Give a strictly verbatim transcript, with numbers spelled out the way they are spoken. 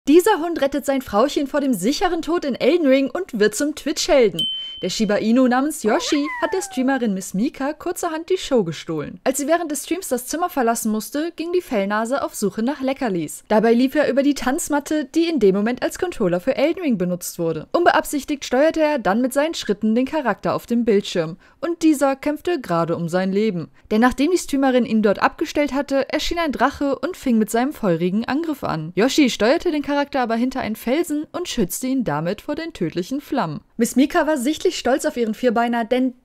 Dieser Hund rettet sein Frauchen vor dem sicheren Tod in Elden Ring und wird zum Twitch-Helden. Der Shiba Inu namens Yoshi hat der Streamerin Miss Mika kurzerhand die Show gestohlen. Als sie während des Streams das Zimmer verlassen musste, ging die Fellnase auf Suche nach Leckerlis. Dabei lief er über die Tanzmatte, die in dem Moment als Controller für Elden Ring benutzt wurde. Unbeabsichtigt steuerte er dann mit seinen Schritten den Charakter auf dem Bildschirm und dieser kämpfte gerade um sein Leben. Denn nachdem die Streamerin ihn dort abgestellt hatte, erschien ein Drache und fing mit seinem feurigen Angriff an. Yoshi steuerte den Charakter aber hinter einen Felsen und schützte ihn damit vor den tödlichen Flammen. Miss Mika war sichtlich stolz auf ihren Vierbeiner, denn